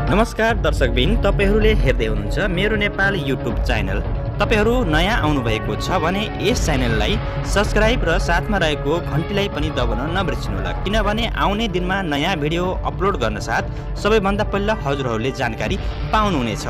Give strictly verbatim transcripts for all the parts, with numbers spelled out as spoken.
नमस्कार दर्शकबिन, तपाईहरूले हेर्दै हुनुहुन्छ मेरो नेपाल युट्युब च्यानल। तपाईहरू नयाँ आउनुभएको छ भने यस च्यानललाई सब्स्क्राइब र साथमा रहेको घन्टीलाई पनि दबाउन नबिर्सिनुहोला, किनभने आउने दिनमा नयाँ भिडियो अपलोड गर्न साथ सबैभन्दा पहिला हजुरहरूले जानकारी पाउनुहुनेछ।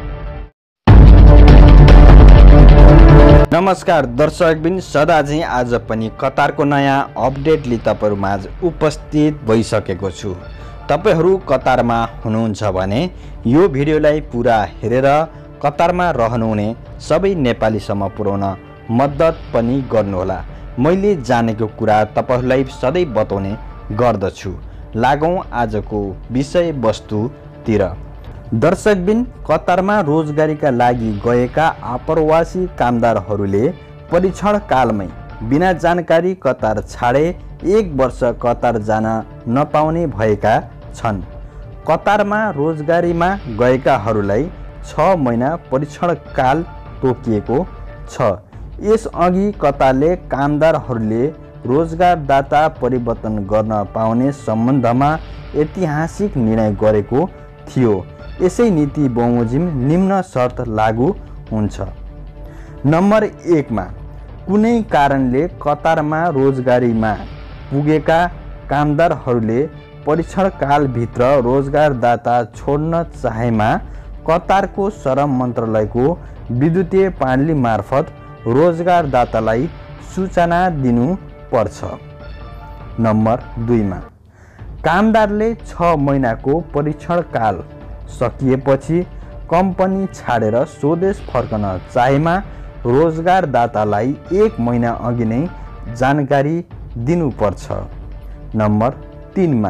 नमस्कार दर्शकबिन, सदा चाहिँ आज पनि कतारको नयाँ अपडेट लिई तपाईहरु माझ उपस्थित भइसकेको छु। तपाईहरु कतारमा हुनुहुन्छ भने यो भिडियोलाई पुरा हेरेर कतारमा रहनुहुने सबै नेपालीसम्म पुर्याउन मद्दत पनि गर्नुहोला। मैले जानेको कुरा तपाईहरुलाई सधैँ बताउने गर्दछु। लागौं आजको विषय वस्तुतिर। दर्शकबिन, कतारमा रोजगारीका लागि गएका आप्रवासी कामदारहरूले परीक्षण कालमै बिना जानकारी कतार छाडे एक वर्ष कतार जान नपाउने भएका छन्। कतारमा रोजगारीमा गएकाहरूलाई छ महिना परीक्षण काल तोकिएको छ। यसअघि कतारले कामदारहरूले रोजगारदाता परिवर्तन गर्न पाउने सम्बन्धमा ऐतिहासिक निर्णय गरेको थियो। यसै नीति बमोजिम निम्न शर्त लागू हुन्छ। नम्बर एकमा, कुनै कारणले कतारमा रोजगारीमा पुगेका कामदारहरूले परीक्षण कालभित्र रोजगारदाता छोड्न चाहेमा कतारको श्रम मन्त्रालयको विद्युतीय प्रणाली मार्फत रोजगारदातालाई सूचना दिनु पर्छ। नम्बर दुईमा, कामदारले छ महिनाको परीक्षण काल सकिएपछि कम्पनी छाडेर स्वदेश फर्कन चाहेमा रोजगारदातालाई एक महिना अघि नै जानकारी दिनुपर्छ। नम्बर तीनमा,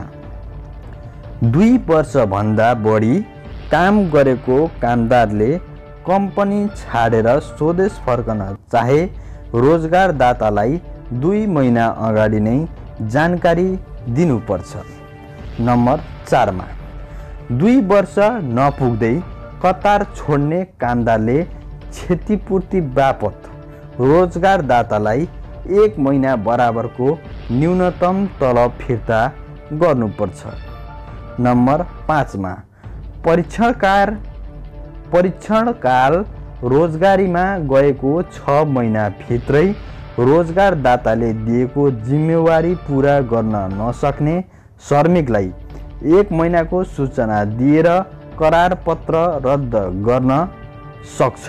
दुई वर्षभन्दा बढी काम गरेको कामदारले कम्पनी छाडेर स्वदेश फर्कन चाहे रोजगारदातालाई दुई महिना अगाडि नै जानकारी दिनुपर्छ। नम्बर चारमा, दुई वर्ष नपुग्दै कतार छोड्ने कामदारले क्षतिपूर्ति बापत रोजगारदातालाई एक महिना बराबरको न्यूनतम तलब फिर्ता गर्नुपर्छ। नम्बर पाँचमा, परीक्षणकार परीक्षणकाल रोजगारीमा गएको छ महिनाभित्रै रोजगारदाताले दिएको जिम्मेवारी पुरा गर्न नसक्ने श्रमिकलाई एक महिनाको सूचना दिएर करार पत्र रद्द गर्न सक्छ।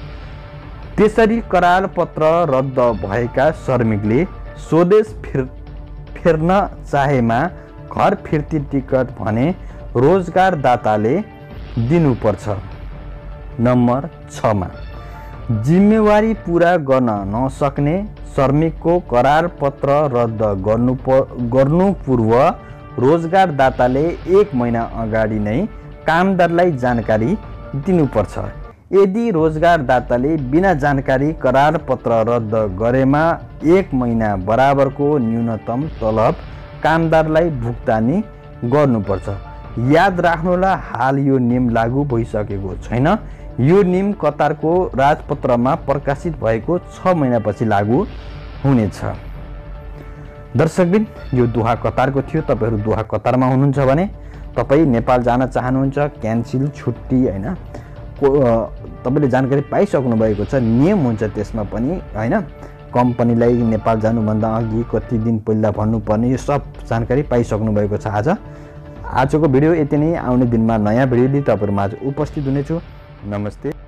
त्यसरी करार पत्र रद्द भएका श्रमिकले स्वदेश फिर फेर्न चाहेमा घर फिर्ती टिकट भने रोजगारदाताले दिनुपर्छ। नम्बर छमा, जिम्मेवारी पुरा गर्न नसक्ने श्रमिकको करार पत्र रद्द गर्नु गर्नु पूर्व रोजगारदाताले एक महिना अगाडि नै कामदारलाई जानकारी दिनुपर्छ। यदि रोजगारदाताले बिना जानकारी करार पत्र रद्द गरेमा एक महिना बराबरको न्यूनतम तलब कामदारलाई भुक्तानी गर्नुपर्छ। याद राख्नुहोला, हाल यो नियम लागू भइसकेको छैन। यो नियम कतारको राजपत्रमा प्रकाशित भएको छ महिनापछि लागू हुनेछ। दर्शकबिन, यो दोहा कतारको थियो। तपाईहरु दोहा कतारमा हुनुहुन्छ भने तपाई नेपाल जान चाहनुहुन्छ, क्यान्सिल छुट्टी हैन, तपाईले जानकारी पाइसक्नु भएको छ। नियम हुन्छ त्यसमा पनि हैन, कम्पनीलाई नेपाल जानुभन्दा अघि कति दिन पहिला भन्नुपर्ने, यो सब जानकारी पाइसक्नु भएको छ। आज आजको भिडियो यति नै। आउने दिनमा नयाँ भिडियो लिई तपाईहरु माझ उपस्थित हुनेछु। नमस्ते।